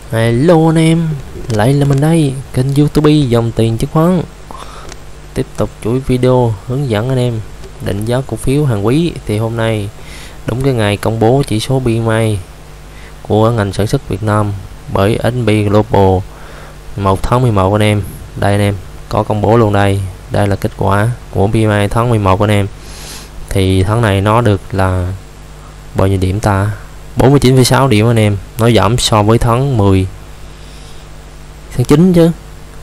Hello anh em, lại là mình đây, kênh YouTube Dòng Tiền Chứng Khoán. Tiếp tục chuỗi video hướng dẫn anh em định giá cổ phiếu hàng quý. Thì hôm nay đúng cái ngày công bố chỉ số PMI của ngành sản xuất Việt Nam bởi S&P Global 1 tháng 11 anh em. Đây anh em, có công bố luôn đây. Đây là kết quả của PMI tháng 11 anh em. Thì tháng này nó được là bao nhiêu điểm ta? 49,6 điểm anh em. Nó giảm so với tháng 10 tháng 9 chứ,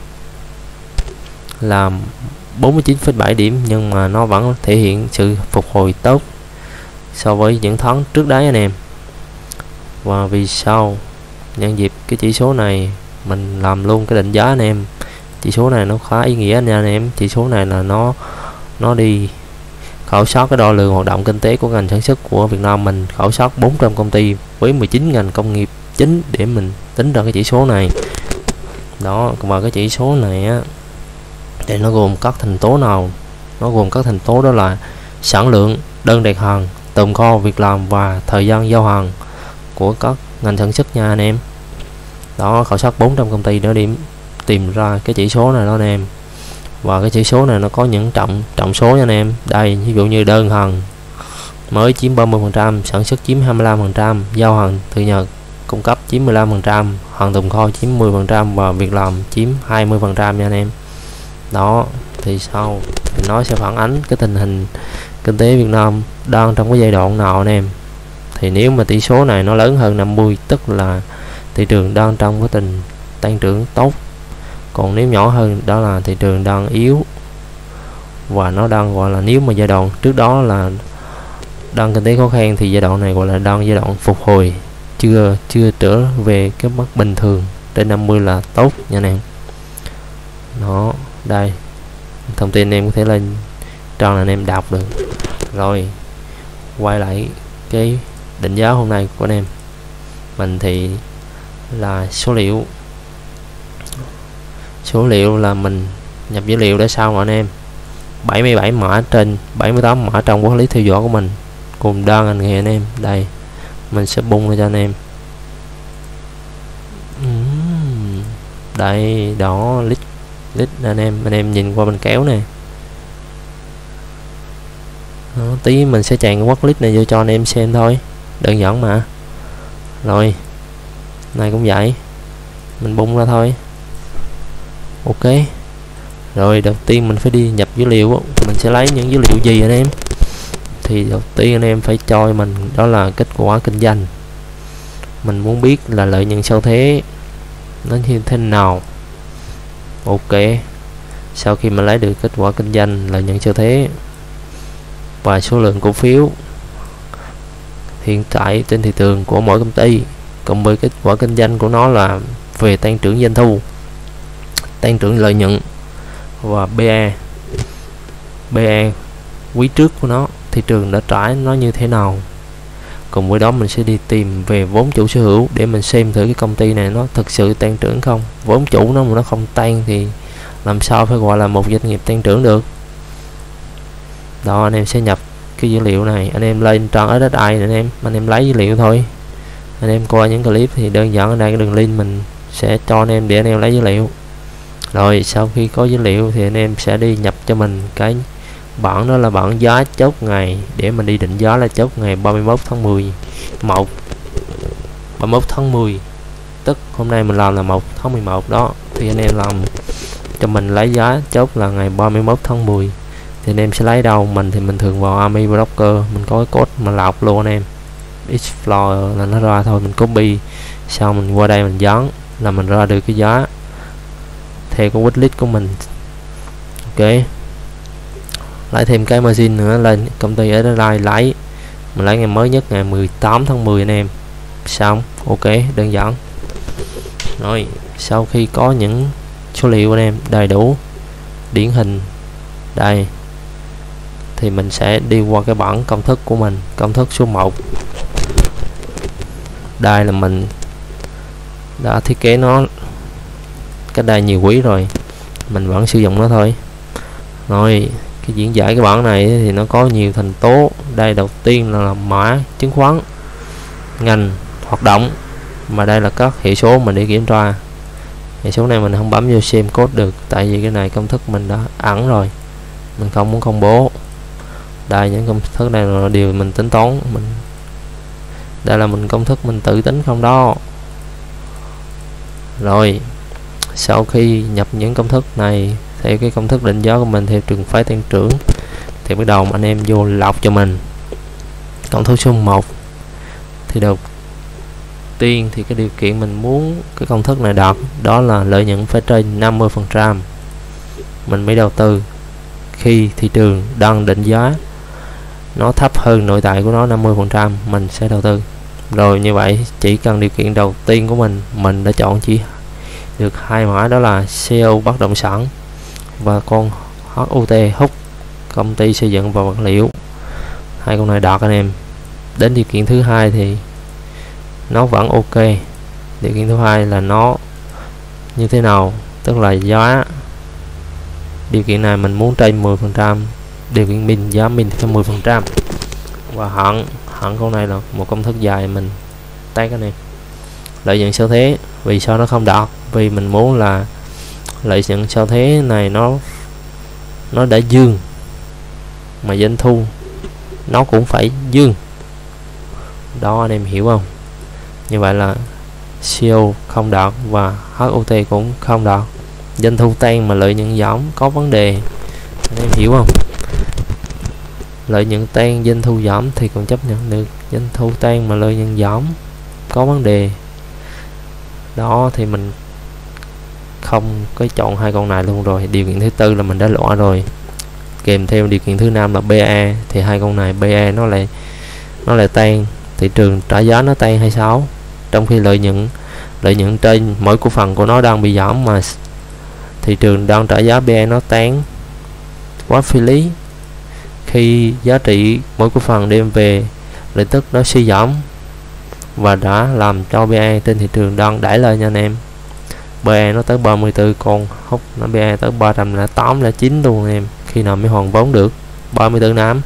là 49,7 điểm, nhưng mà nó vẫn thể hiện sự phục hồi tốt so với những tháng trước đấy anh em. Và vì sao nhân dịp cái chỉ số này mình làm luôn cái định giá anh em. Chỉ số này nó khá ý nghĩa anh em. Chỉ số này là nó đi khảo sát cái đo lường hoạt động kinh tế của ngành sản xuất của Việt Nam. Mình khảo sát 400 công ty với 19 ngành công nghiệp chính để mình tính ra cái chỉ số này đó. Và cái chỉ số này á, thì nó gồm các thành tố nào? Nó gồm các thành tố đó là sản lượng, đơn đặt hàng, tồn kho, việc làm và thời gian giao hàng của các ngành sản xuất nha anh em. Đó, khảo sát 400 công ty để tìm ra cái chỉ số này đó anh em. Và cái chỉ số này nó có những trọng số nha anh em. Đây, ví dụ như đơn hàng mới chiếm 30%, sản xuất chiếm 25%, giao hàng từ nhà cung cấp chiếm 15%, hàng tồn kho chiếm 10% và việc làm chiếm 20% nha anh em. Đó, thì sau thì nó sẽ phản ánh cái tình hình kinh tế Việt Nam đang trong cái giai đoạn nào anh em. Thì nếu mà tỷ số này nó lớn hơn 50, tức là thị trường đang trong cái tình tăng trưởng tốt. Còn nếu nhỏ hơn, đó là thị trường đang yếu, và nó đang gọi là, nếu mà giai đoạn trước đó là đang kinh tế khó khăn thì giai đoạn này gọi là đang giai đoạn phục hồi, chưa trở về cái mức bình thường. Trên 50 là tốt nha anh em. Đó, đây thông tin em có thể lên trang là anh em đọc được. Rồi quay lại cái định giá hôm nay của anh em. Mình thì là số liệu là mình nhập dữ liệu để sao mà anh em. 77 mã trên 78 mã trong quản lý theo dõi của mình cùng đa ngành nghề anh em. Đây mình sẽ bung ra cho anh em. Đây đó, lít anh em nhìn qua bên kéo này. Đó, tí mình sẽ chèn cái list này vô cho anh em xem thôi, đơn giản mà. Rồi này cũng vậy, mình bung ra thôi. Ok, rồi đầu tiên mình phải đi nhập dữ liệu. Mình sẽ lấy những dữ liệu gì anh em? Thì đầu tiên anh em phải cho mình đó là kết quả kinh doanh. Mình muốn biết là lợi nhuận sau thuế nó như thế nào. Ok, sau khi mình lấy được kết quả kinh doanh, lợi nhuận sau thuế và số lượng cổ phiếu hiện tại trên thị trường của mỗi công ty, cộng với kết quả kinh doanh của nó là về tăng trưởng doanh thu, tăng trưởng lợi nhuận và PE quý trước của nó, thị trường đã trải nó như thế nào. Cùng với đó mình sẽ đi tìm về vốn chủ sở hữu để mình xem thử cái công ty này nó thực sự tăng trưởng không. Vốn chủ nó mà nó không tăng thì làm sao phải gọi là một doanh nghiệp tăng trưởng được. Đó, anh em sẽ nhập cái dữ liệu này, anh em lên trang SSI anh em lấy dữ liệu thôi. Anh em coi những clip thì đơn giản, ở đây cái đường link mình sẽ cho anh em để anh em lấy dữ liệu. Rồi sau khi có dữ liệu thì anh em sẽ đi nhập cho mình cái bảng, đó là bảng giá chốt ngày, để mình đi định giá là chốt ngày 31 tháng 10, tức hôm nay mình làm là 1 tháng 11 đó. Thì anh em làm cho mình lấy giá chốt là ngày 31 tháng 10. Thì anh em sẽ lấy đâu? Mình thì mình thường vào Army Broker, mình có cái code mà lọc luôn anh em, Explorer là nó ra thôi. Mình copy, sau mình qua đây mình dán là mình ra được cái giá theo cái wishlist của mình. Ok, lại thêm cái margin nữa, lên công ty ở đây lấy, mình lấy ngày mới nhất ngày 18 tháng 10 anh em. Xong, ok, đơn giản. Rồi sau khi có những số liệu anh em đầy đủ điển hình đây, thì mình sẽ đi qua cái bảng công thức của mình. Công thức số 1, đây là mình đã thiết kế nó cách đây nhiều quý rồi, mình vẫn sử dụng nó thôi. Rồi cái diễn giải cái bảng này thì nó có nhiều thành tố. Đây đầu tiên là mã chứng khoán, ngành hoạt động, mà đây là các hệ số mình để kiểm tra. Hệ số này mình không bấm vô xem code được, tại vì cái này công thức mình đã ẩn rồi, mình không muốn công bố. Đây, những công thức này là điều mình tính toán, đây là công thức mình tự tính không đó. Rồi sau khi nhập những công thức này theo cái công thức định giá của mình theo trường phái tăng trưởng, thì bắt đầu anh em vô lọc cho mình công thức số 1. Thì đầu tiên thì cái điều kiện mình muốn cái công thức này đạt đó là lợi nhuận phải trên 50%, mình mới đầu tư. Khi thị trường đang định giá nó thấp hơn nội tại của nó 50%, mình sẽ đầu tư. Rồi như vậy chỉ cần điều kiện đầu tiên của mình đã chọn chỉ được 2 mã, đó là CO bất động sản và con HUT hút công ty xây dựng và vật liệu. 2 con này đạt anh em. Đến điều kiện thứ hai thì nó vẫn ok. Điều kiện thứ hai là nó như thế nào, tức là giá. Điều kiện này mình muốn trên 10%, điều kiện min giá min phải 10%. Và hạn con này là một công thức dài, mình test cái này. Lợi nhuận sau thế, vì sao nó không đạt? Vì mình muốn là lợi nhuận sau thế này nó đã dương, mà doanh thu nó cũng phải dương. Đó anh em hiểu không? Như vậy là CO không đạt và HUT cũng không đạt. Doanh thu tăng mà lợi nhuận giảm có vấn đề, anh em hiểu không? Lợi nhuận tăng doanh thu giảm thì còn chấp nhận được, doanh thu tăng mà lợi nhuận giảm có vấn đề. Đó thì mình không có chọn 2 con này luôn rồi. Điều kiện thứ tư là mình đã loại rồi, kèm theo điều kiện thứ năm là BE. Thì 2 con này BE nó lại tăng, thị trường trả giá nó tăng 26, trong khi lợi nhuận trên mỗi cổ phần của nó đang bị giảm, mà thị trường đang trả giá BE nó tăng quá phi lý. Khi giá trị mỗi cổ phần đem về lợi tức nó suy giảm và đã làm cho BE trên thị trường đang đẩy lên nha anh em. BE nó tới 34, còn hút nó BE tới 308 là 9 luôn anh em. Khi nào mới hoàn vốn được 34 năm.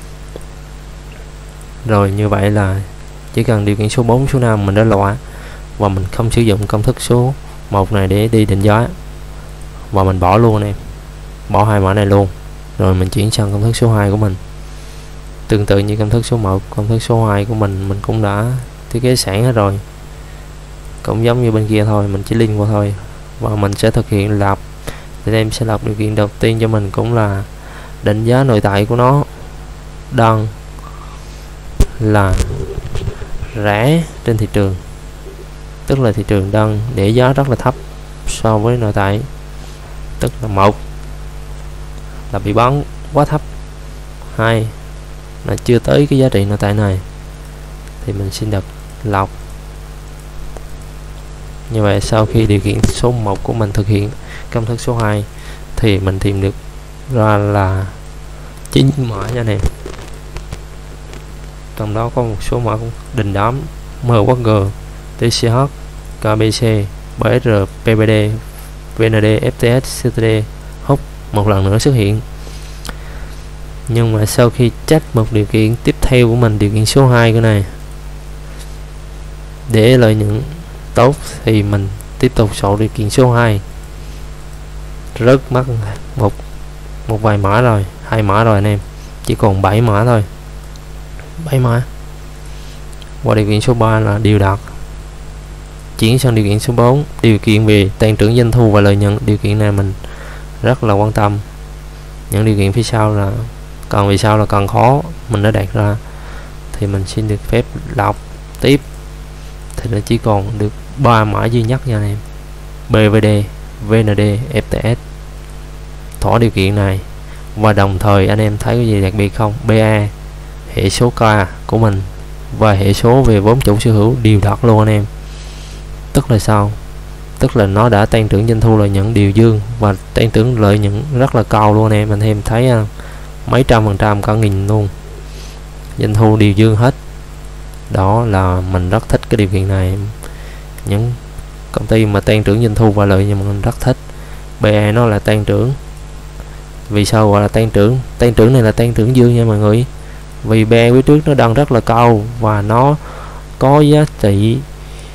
Rồi như vậy là chỉ cần điều kiện số 4 số 5 mình đã loại, và mình không sử dụng công thức số 1 này để đi định giá, và mình bỏ luôn anh em, bỏ 2 mã này luôn. Rồi mình chuyển sang công thức số 2 của mình. Tương tự như công thức số 1, công thức số 2 của mình cũng đã thiết kế sẵn hết rồi, cũng giống như bên kia thôi, mình chỉ link qua thôi. Và mình sẽ thực hiện lọc. Thì em sẽ lọc điều kiện đầu tiên cho mình cũng là định giá nội tại của nó đang là rẻ trên thị trường, tức là thị trường đang để giá rất là thấp so với nội tại, tức là 1 là bị bán quá thấp, 2 là chưa tới cái giá trị nội tại này. Thì mình xin được lọc. Như vậy sau khi điều kiện số 1 của mình thực hiện công thức số 2 thì mình tìm được ra là 9 mã nha anh em. Trong đó có một số mã cũng đình đám: MWG, TCH, KBC, BSR, PBD, VND, FTS, CTD, hút một lần nữa xuất hiện. Nhưng mà sau khi check một điều kiện tiếp theo của mình, điều kiện số 2 cái này, để lợi nhuận tốt thì mình tiếp tục soạn điều kiện số 2. Rất mất một vài mã rồi, 2 mã rồi anh em, chỉ còn 7 mã thôi, 7 mã. Qua điều kiện số 3 là điều đạt. Chuyển sang điều kiện số 4, điều kiện về tăng trưởng doanh thu và lợi nhuận. Điều kiện này mình rất là quan tâm. Những điều kiện phía sau là càng khó, mình đã đặt ra. Thì mình xin được phép lọc tiếp. Thì nó chỉ còn được 3 mã duy nhất nha anh em: BVD, VND, FTS. Thỏa điều kiện này. Và đồng thời anh em thấy cái gì đặc biệt không? BA, hệ số K của mình và hệ số về vốn chủ sở hữu đều đạt luôn anh em. Tức là sao? Tức là nó đã tăng trưởng doanh thu lợi nhuận đều dương, và tăng trưởng lợi nhuận rất là cao luôn anh em thấy mấy trăm%, cả nghìn luôn, doanh thu đều dương hết. Đó là mình rất thích cái điều kiện này. Những công ty mà tăng trưởng doanh thu và lợi nhuận mình rất thích. BE nó là tăng trưởng. Vì sao gọi là tăng trưởng? Tăng trưởng này là tăng trưởng dương nha mọi người. Vì BE quý trước nó đang rất là cao và nó có giá trị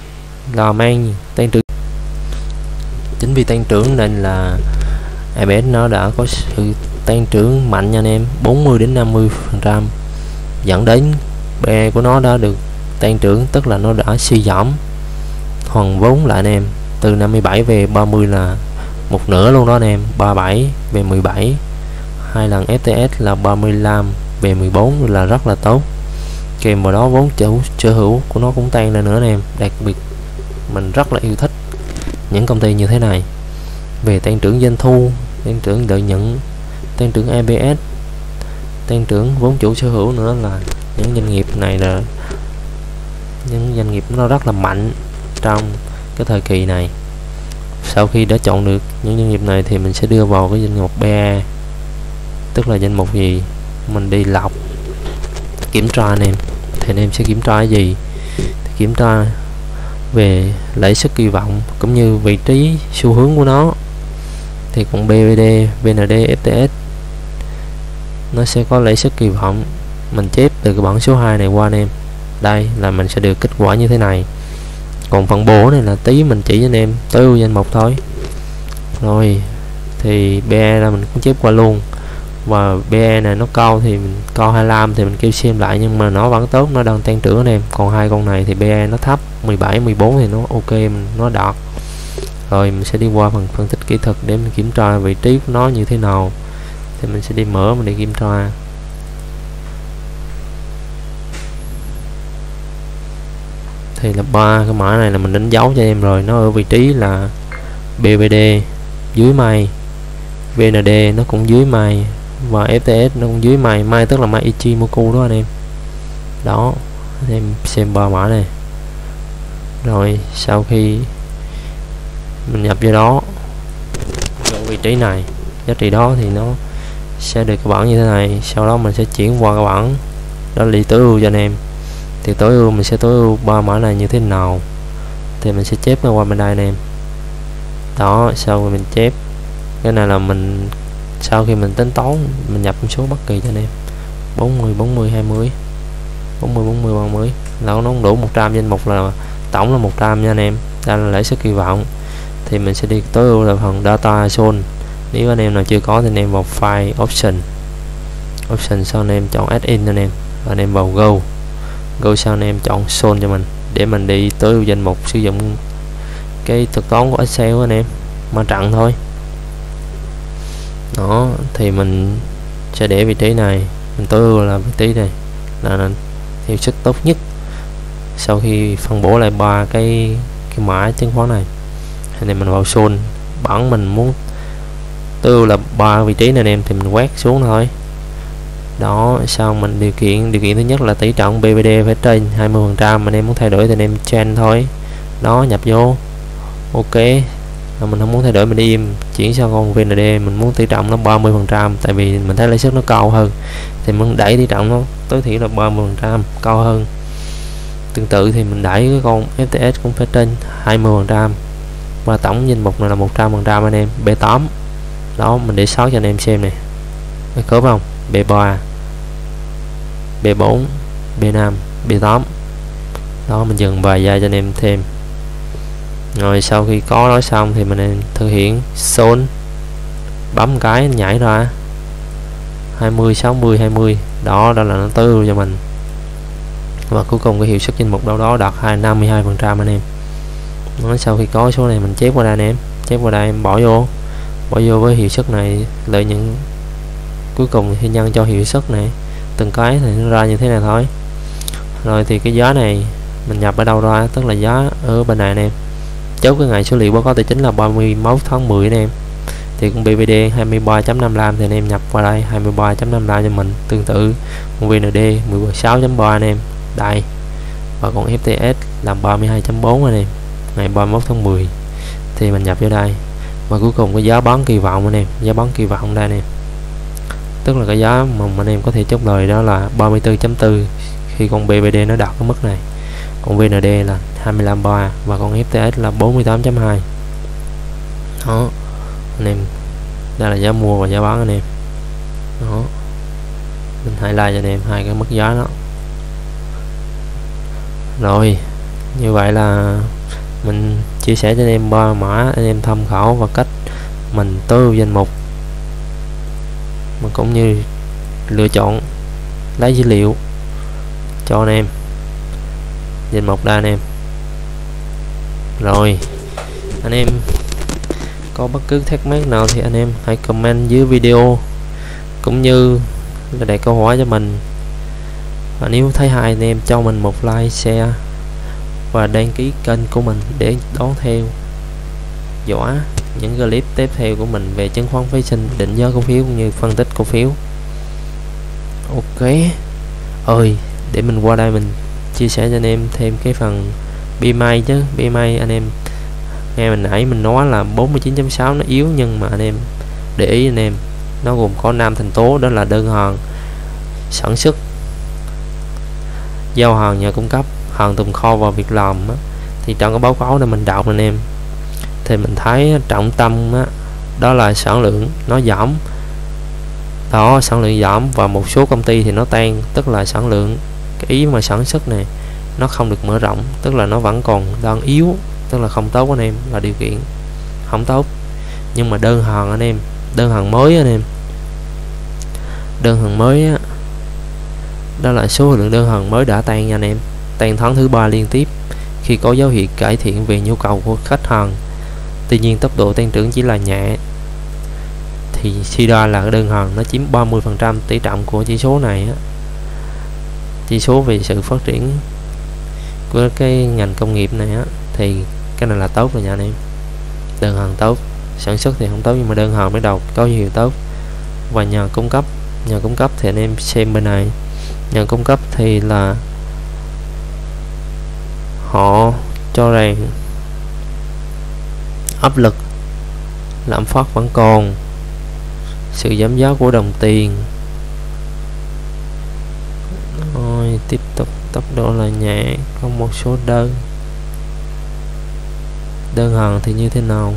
là mang tăng trưởng. Chính vì tăng trưởng nên là EPS nó đã có sự tăng trưởng mạnh nha anh em, 40 đến 50%, dẫn đến PE của nó đã được tăng trưởng, tức là nó đã suy giảm hoàn vốn lại anh em, từ 57 về 30 là một nửa luôn đó anh em, 37 về 17, hai lần FTS là 35 về 14 là rất là tốt. Kèm vào đó vốn sở hữu của nó cũng tăng lên nữa anh em. Đặc biệt mình rất là yêu thích những công ty như thế này, về tăng trưởng doanh thu, tăng trưởng lợi nhuận, tăng trưởng EPS, tăng trưởng vốn chủ sở hữu nữa, là những doanh nghiệp này là những doanh nghiệp nó rất là mạnh trong cái thời kỳ này. Sau khi đã chọn được những doanh nghiệp này thì mình sẽ đưa vào cái danh mục PE, tức là danh mục gì mình đi lọc kiểm tra anh em. Thì anh em sẽ kiểm tra cái gì? Thì kiểm tra về lãi suất kỳ vọng cũng như vị trí xu hướng của nó. Thì còn BVD, VND, FTS nó sẽ có lãi suất kỳ vọng. Mình chép từ cái bảng số 2 này qua anh em. Đây là mình sẽ được kết quả như thế này. Còn phần bổ này là tí mình chỉ cho anh em tối ưu danh mục thôi. Rồi thì BE là mình cũng chép qua luôn. Và BE này nó cao thì mình cao 25 thì mình kêu xem lại, nhưng mà nó vẫn tốt, nó đang tăng trưởng anh em. Còn hai con này thì BE nó thấp, 17, 14 thì nó ok, nó đạt. Rồi mình sẽ đi qua phần phân tích kỹ thuật để mình kiểm tra vị trí của nó như thế nào. Thì mình sẽ đi mở mình để kiểm tra. Thì là ba cái mã này là mình đánh dấu cho em rồi, nó ở vị trí là BVD dưới may, VND nó cũng dưới may, và FTS nó cũng dưới may. May tức là may Ichimoku đó anh em. Đó, anh em xem ba mã này. Rồi sau khi mình nhập vô đó, ở vị trí này, giá trị đó thì nó sẽ được cái bảng như thế này. Sau đó mình sẽ chuyển qua cái bảng đó là tối ưu cho anh em. Thì tối ưu mình sẽ tối ưu ba mã này như thế nào thì mình sẽ chép qua bên đây anh em. Đó, sau khi mình chép cái này là mình sau khi mình tính toán mình nhập số bất kỳ cho anh em, 40 40 20 40 40 30 là nó không đủ 100, danh mục là tổng là 100 nha anh em. Đây là lãi suất kỳ vọng. Thì mình sẽ đi tối ưu là phần data zone. Nếu anh em nào chưa có thì anh em vào file option, sau anh em chọn add in anh em, và anh em vào go sau anh em chọn zone cho mình để mình đi tối ưu danh mục, sử dụng cái thuật toán của Excel anh em, mà trận thôi. Đó, thì mình sẽ để vị trí này, mình tối ưu là vị trí này là hiệu suất tốt nhất. Sau khi phân bổ lại ba cái mã chứng khoán này thì mình vào zone, bảng mình muốn tối ưu là ba vị trí này anh em thì mình quét xuống thôi. Đó, sau mình điều kiện thứ nhất là tỷ trọng BVD phải trên 20%, anh em muốn thay đổi thì anh em change thôi. Đó, nhập vô ok. Mình không muốn thay đổi mình đi im, chuyển sang con VND, mình muốn tỷ trọng nó 30%, tại vì mình thấy lãi suất nó cao hơn thì mình đẩy tỷ trọng nó tối thiểu là 30% cao hơn. Tương tự thì mình đẩy cái con FTS cũng phải trên 20%, và tổng danh mục này là 100% anh em. B8 đó, mình để 6 cho anh em xem này, khớp không? B3, B4, B5, B8. Đó, mình dừng vài giây cho anh em thêm. Rồi sau khi có nói xong thì mình thực hiện zone, bấm cái nhảy ra 20 60 20. Đó, đó là nó tối ưu cho mình. Và cuối cùng cái hiệu suất danh mục đâu đó đạt 52% anh em. Nói sau khi có số này mình chép qua đây anh em, chép qua đây em bỏ vô với hiệu suất này, lợi nhuận cuối cùng thì nhân cho hiệu suất này, từng cái thì nó ra như thế này thôi. Rồi thì cái giá này mình nhập ở đâu ra, tức là giá ở bên này anh em. Chốt cái ngày số liệu báo cáo tài chính là 31 tháng 10 anh em. Thì con BVD 23.55 thì anh em nhập qua đây 23.55 cho mình. Tương tự con VND 16.3 anh em đây, và còn FTS là 32.4 anh em, ngày 31 tháng 10 thì mình nhập vô đây. Và cuối cùng cái giá bán kỳ vọng anh em, giá bán kỳ vọng đây anh em, tức là cái giá mà anh em có thể chốt lời đó là 34.4 khi con BVD nó đạt cái mức này, còn VND là 25.3 và con FTS là 48.2. Đó anh em, đây là giá mua và giá bán anh em. Đó, mình highlight cho anh em hai cái mức giá đó. Rồi như vậy là mình chia sẻ cho anh em 3 mã anh em tham khảo và cách mình tối ưu danh mục, mà cũng như lựa chọn lấy dữ liệu cho anh em danh mục đây anh em. Rồi anh em có bất cứ thắc mắc nào thì anh em hãy comment dưới video cũng như là đặt câu hỏi cho mình, và nếu thấy hay anh em cho mình một like, share và đăng ký kênh của mình để đón theo dõi những clip tiếp theo của mình về chứng khoán phái sinh, định giá cổ phiếu cũng như phân tích cổ phiếu. Ok ơi, để mình qua đây mình chia sẻ cho anh em thêm cái phần PMI chứ. PMI anh em nghe mình nãy mình nói là 49.6 nó yếu, nhưng mà anh em để ý anh em, nó gồm có 5 thành tố, đó là đơn hàng, sản xuất, giao hàng, nhà cung cấp, hàng tồn kho và việc làm á. Thì trong cái báo cáo này mình đọc anh em thì mình thấy trọng tâm á, đó là sản lượng nó giảm đó, sản lượng giảm, và một số công ty thì nó tăng, tức là sản lượng, cái ý mà sản xuất này nó không được mở rộng, tức là nó vẫn còn đang yếu, tức là không tốt anh em, là điều kiện không tốt. Nhưng mà đơn hàng anh em, đơn hàng mới anh em, đơn hàng mới á, đó là số lượng đơn hàng mới đã tăng nha anh em, tăng tháng thứ 3 liên tiếp khi có dấu hiệu cải thiện về nhu cầu của khách hàng. Tuy nhiên tốc độ tăng trưởng chỉ là nhẹ, thì suy ra là đơn hàng nó chiếm 30% tỷ trọng của chỉ số này á. Chỉ số về sự phát triển của cái ngành công nghiệp này á, thì cái này là tốt rồi nha anh em. Đơn hàng tốt, sản xuất thì không tốt, nhưng mà đơn hàng mới đầu có nhiều tốt. Và nhà cung cấp thì anh em xem bên này, nhà cung cấp thì là họ cho rằng áp lực lạm phát vẫn còn, sự giảm giá của đồng tiền. Rồi tiếp tục tốc độ là nhẹ, có một số đơn hàng thì như thế nào.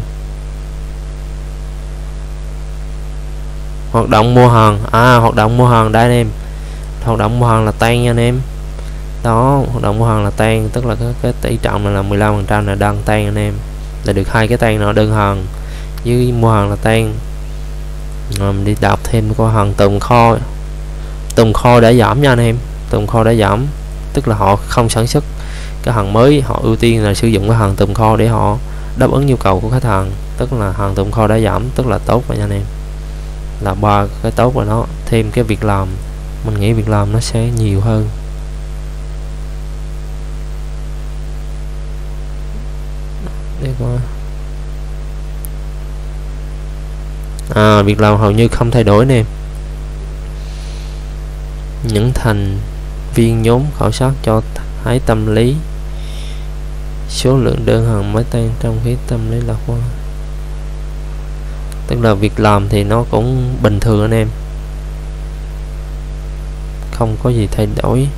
Hoạt động mua hàng, hoạt động mua hàng đây anh em, hoạt động mua hàng là tăng nha anh em. Đó, hoạt động mua hàng là tăng, tức là cái tỷ trọng này là 15% là đang tăng anh em, là được hai cái tăng nó đơn hàng với mua hàng là tăng. Rồi mình đi đọc thêm có hàng tồn kho đã giảm nha anh em, tồn kho đã giảm, tức là họ không sản xuất cái hàng mới, họ ưu tiên là sử dụng cái hàng tồn kho để họ đáp ứng nhu cầu của khách hàng, tức là hàng tồn kho đã giảm, tức là tốt rồi nha anh em, là 3 cái tốt rồi đó. Thêm cái việc làm, mình nghĩ việc làm nó sẽ nhiều hơn. Để coi, việc làm hầu như không thay đổi nè. Những thành viên nhóm khảo sát cho thấy tâm lý số lượng đơn hàng mới tăng trong khi tâm lý lạc quan, tức là việc làm thì nó cũng bình thường anh em, không có gì thay đổi.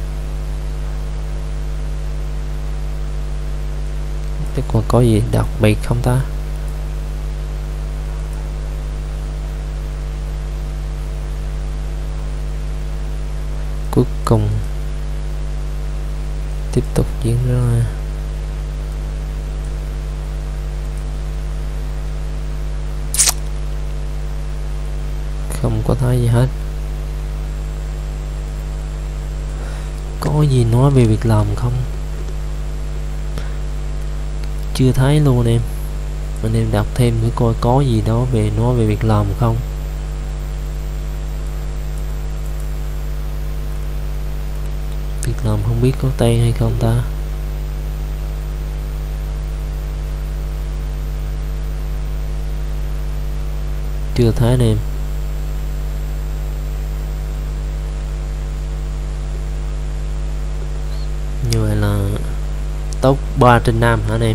Tức còn có gì đặc biệt không ta? Cuối cùng tiếp tục diễn ra. Không có thấy gì hết. Có gì nói về việc làm không? Chưa thấy luôn em. Anh em đọc thêm thử coi có gì đó về nói về việc làm không. Việc làm không biết có tan hay không ta. Chưa thấy anh em. Như vậy là top 3/5 hả anh em?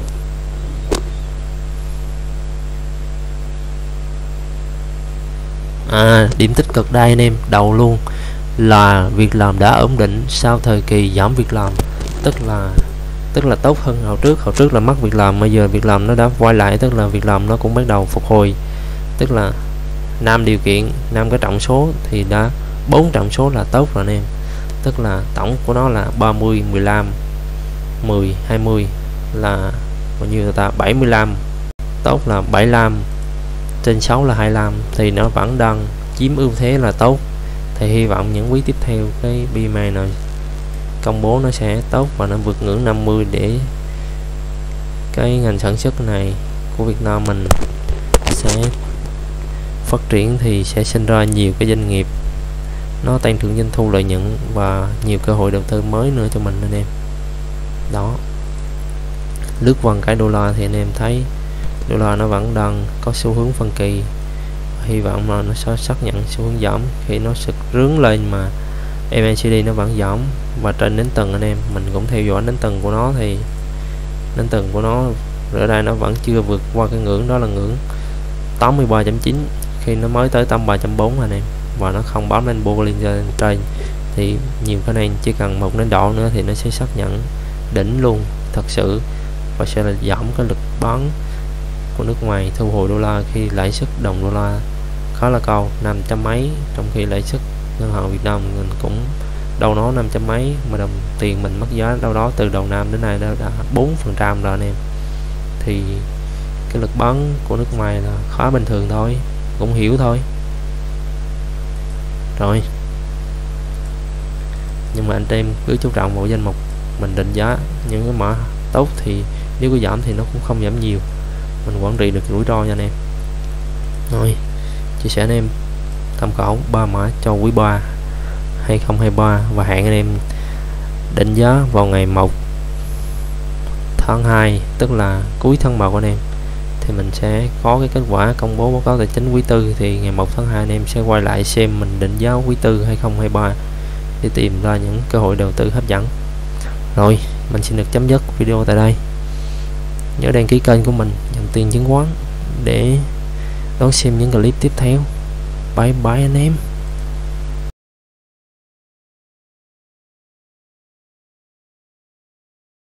Điểm tích cực đây anh em, đầu luôn là việc làm đã ổn định sau thời kỳ giảm việc làm, tức là tốt hơn hồi trước là mất việc làm, bây giờ việc làm nó đã quay lại, tức là việc làm nó cũng bắt đầu phục hồi, tức là 5 điều kiện, 5 cái trọng số thì đã 4 trọng số là tốt rồi anh em, tức là tổng của nó là 30, 15, 10, 20 là bao nhiêu ta, 75, tốt là 75, trên 6 là 25, thì nó vẫn đang chiếm ưu thế là tốt. Thì hy vọng những quý tiếp theo cái BMA này công bố nó sẽ tốt và nó vượt ngưỡng 50 để cái ngành sản xuất này của Việt Nam mình sẽ phát triển, thì sẽ sinh ra nhiều cái doanh nghiệp, nó tăng trưởng doanh thu, lợi nhuận và nhiều cơ hội đầu tư mới nữa cho mình anh em. Đó, lướt qua cái đô la thì anh em thấy đô la nó vẫn đang có xu hướng phân kỳ, hy vọng là nó sẽ xác nhận xu hướng giảm khi nó sực rướn lên, mà MACD nó vẫn giảm. Và trên nến tầng anh em mình cũng theo dõi nến tầng của nó, thì nến tầng của nó ở đây nó vẫn chưa vượt qua cái ngưỡng đó là ngưỡng 83.9 khi nó mới tới 83.4 anh em, và nó không bám lên bô lên trên, thì nhiều khả năng chỉ cần một nến đỏ nữa thì nó sẽ xác nhận đỉnh luôn thật sự, và sẽ là giảm cái lực bán của nước ngoài thu hồi đô la khi lãi suất đồng đô la khá là cao, 500 mấy, trong khi lãi suất ngân hàng Việt Nam mình cũng đâu đó 500 mấy, mà đồng tiền mình mất giá đâu đó từ đầu năm đến nay đã 4% rồi anh em. Thì cái lực bán của nước ngoài là khá bình thường thôi, cũng hiểu thôi. Rồi, nhưng mà anh em cứ chú trọng vào danh mục mình định giá những cái mã tốt, thì nếu có giảm thì nó cũng không giảm nhiều, mình quản trị được rủi ro nha anh em. Rồi, chia sẻ anh em tham khảo 3 mã cho quý 3 2023, và hẹn anh em định giá vào ngày 1 tháng 2, tức là cuối tháng 1 anh em, thì mình sẽ có cái kết quả công bố báo cáo tài chính quý tư. Thì ngày 1 tháng 2 anh em sẽ quay lại xem mình định giá quý tư 2023 để tìm ra những cơ hội đầu tư hấp dẫn. Rồi, mình xin được chấm dứt video tại đây. Nhớ đăng ký kênh của mình Dòng Tiền Chứng Khoán để đón xem những clip tiếp theo. Bye bye anh em.